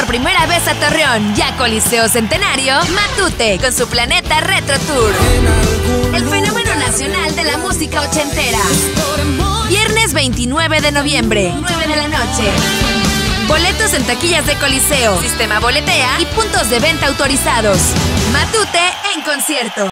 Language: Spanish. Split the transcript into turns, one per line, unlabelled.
primera vez a Torreón y a Coliseo Centenario, Matute con su Planeta Retro Tour. El fenómeno nacional de la música ochentera. Viernes 29 de noviembre, 9 de la noche. Boletos en taquillas de Coliseo, Sistema Boletea y puntos de venta autorizados. Matute en concierto.